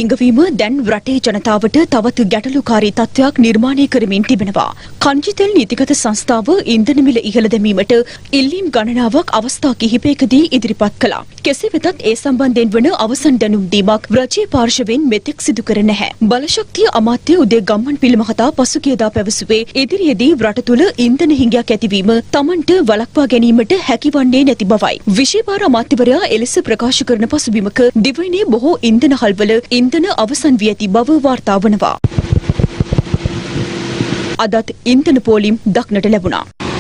හිඟවීම දැන් රටේ ජනතාවට තවත් ගැටලුකාරී තත්ත්වයක් නිර්මාණය කරමින් තිබෙනවා. කංජිතෙල් නීතිගත සංස්ථාව ඉන්ධන මිල ඉහළ දැමීමට ඉල්ලීම් ගණනාවක් අවස්ථා කිහිපයකදී ඉදිරිපත් කළා. කෙසේ වෙතත් ඒ සම්බන්ධයෙන් වන අවසන් දැනුම් දීමක් රජයේ පාර්ශවයෙන් මෙතෙක් සිදු කර නැහැ. බලශක්තිය අමාත්‍ය උදේ ගම්මන්පිල මහතා පසුගියදා පැවසුවේ ඉදිරියේදී රට තුළ ඉන්ධන හිඟයක් ඇතිවීම තමන්ට වළක්වා ගැනීමට හැකිවන්නේ නැති බවයි. විශේෂ අමාත්‍යවරයා එලෙස ප්‍රකාශ කරන පසුබිමක දිවයිනේ බොහෝ ඉන්ධන හල්වල ඉන්ධන අවසන් වී ඇති බව වාර්තා වනවා. අදත් ඉන්ධන පෝලිම් දක්නට ලැබුණා.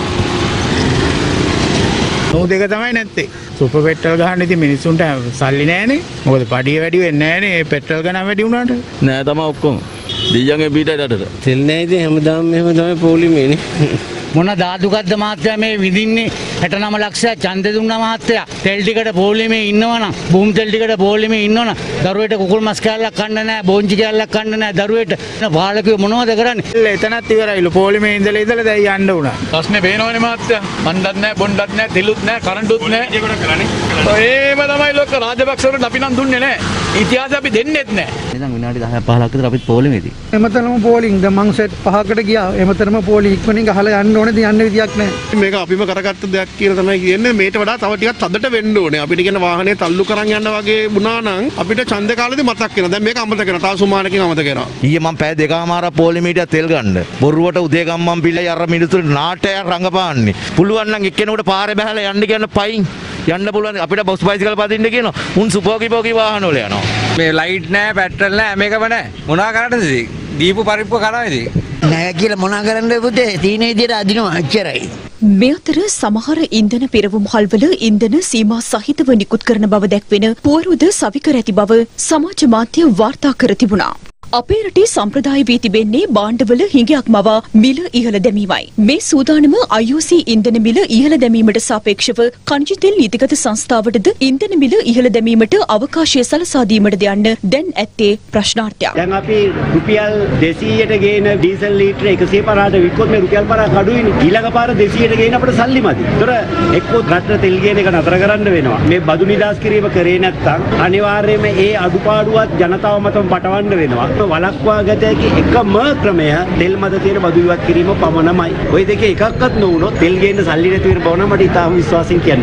දෙක තමයි නැත්තේ. සුපර් පෙට්‍රල් ගහන්න ඉතින් මිනිස්සුන්ට සල්ලි නැහැනේ. මොකද පඩිය වැඩි වෙන්නේ නැහැනේ. පෙට්‍රල් ගණන් වැඩි වුණාට. නෑ තමයි ඔක්කොම. දීයන්ගේ පිටට රටට. තෙල් නැහැ ඉතින් හැමදාම මෙහෙම තමයි පොලිමේනේ. මොන දාදුකද්ද මහත්තයා මේ විඳින්නේ 69 ලක්ෂයක් ඡන්දෙ දුන්නා මහත්තයා. තෙල් ටිකට පොලිමේ ඉන්නවනම් බූම් තෙල් ටිකට පොලිමේ ඉන්නවනම් දරුවෙට කුකුල් මස් කෑල්ලක් කන්න නැහැ, බෝංචි කෑල්ලක් කන්න නැහැ දරුවෙට. පාලකයෝ මොනවද කරන්නේ? එතනත් ඉවරයිලු. පොලිමේ ඉඳලා දැන් යන්න උනා. ප්‍රශ්නේ පේනවනේ මහත්තයා. මණ්ඩත් නැහැ, බොණ්ඩත් නැහැ, තෙලුත් නැහැ, කරන්ටුත් නැහැ. ඒකට කරන්නේ. ඒම තමයි ලොක්ක රාජපක්ෂවරුන්ට අපි නම් දුන්නේ නැහැ. ඉතිහාසය අපි දෙන්නෙත් නැහැ. දැන් විනාඩි 10ක් 15ක් විතර අපිත් පොලිමේදී. එමෙතනම පෝලිං ද මං සෙට් 5කට ගියා. එමෙතනම පෝලිං ඉක්මනින් ගහලා යන්න ඕනේ. යන්න විදියක් නැහැ. මේක අපිම කරගත්ත දෙයක් කියලා තමයි කියන්නේ. මේට වඩා තව ටිකක් තදට වෙන්න ඕනේ. අපිට කියන වාහනේ තල්ලු කරන් යන්න වගේ වුණා නම් අපිට ඡන්ද කාලෙදී මතක් වෙනවා. දැන් මේක අමතක කරනවා. තව සුමානකින් අමතක කරනවා. ඊයේ මම පැය දෙකමාරක් පොලිමේට තෙල් ගන්න. බොරුවට උදේ ගම්මන් පිළයි අර මිනිතුරු නාට්‍යයක් රංගපාන්නේ. පුළුවන් නම් එක්කෙනෙකුට පාරේ බහලා යන්න කියන පයින් යන්න පුළුවන්. අපිට බස් බයිසිකල් පදින්න කියනවා. උන් සුපෝකි පෝකි වාහන වල යනවා. මේ ලයිට් නැහැ, පෙට්‍රල් නැහැ, මේකම නැහැ. මොනවා කරන්නද ඉතින්? දීපු පරිප්පුව කරනවා ඉතින්. නැහැ කියලා මොනවා කරන්නද පුතේ? තීන විදියට අදිනවා අච්චරයි. මේ අතර සමහර ඉන්ධන පෙරවුම් හල්වල ඉන්ධන සීමා සහිතව නිකුත් කරන බව දැක්වෙන පුවරුද සවිකර ඇති බව සමාජ මාධ්‍ය වාර්තා කර තිබුණා. අපේ රටේ සම්ප්‍රදාය වී තිබෙන්නේ භාණ්ඩවල හිඟයක් මවා මිල ඉහළ දැමීමයි. මේ සූදානම IOC ඉන්ධන මිල ඉහළ දැමීමට සාපේක්ෂව කංජිතෙල් නීතිගත සංස්ථාවටද ඉන්ධන මිල ඉහළ දැමීමට අවකාශය සලසා දීමටද යන්න දැන් ඇත්තේ ප්‍රශ්නාර්ථයක්. දැන් අපි රුපියල් 200ට ගේන ඩීසල් ලීටර 150ට වික්කොත් මේ රුපියල් 5ක් අඩුයිනේ. ඊළඟ පාර 200ට ගේන අපිට සල්ලි මදි. ඒතර එක්කෝ රටට තෙල් ගේන එක නතර කරන්න වෙනවා. මේ බදු නිදාස් කිරීම කරේ නැත්නම් අනිවාර්යයෙන්ම ඒ අඩුපාඩුවත් ජනතාව මතම පටවන්න වෙනවා. වලක්වා ගත හැකි එකම ක්‍රමය තෙල් මත තියෙන බදු ඉවත් කිරීම පමණමයි. ওই දෙකේ එකක්වත් නොවුනොත් තෙල් ගේන්න සල්ලි නැති වෙන බව නම් මට ඉතාම විශ්වාසයෙන් කියන්න.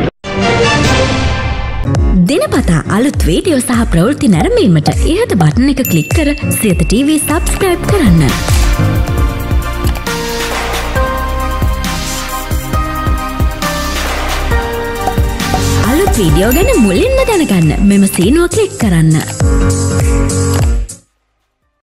දිනපතා අලුත් වීඩියෝ සහ ප්‍රවෘත්ති නැරඹීමට ඉහත බටන් එක ක්ලික් කර සියත TV subscribe කරන්න. අලුත් වීඩියෝ ගැන මුලින්ම දැනගන්න මෙම සීනුව ක්ලික් කරන්න.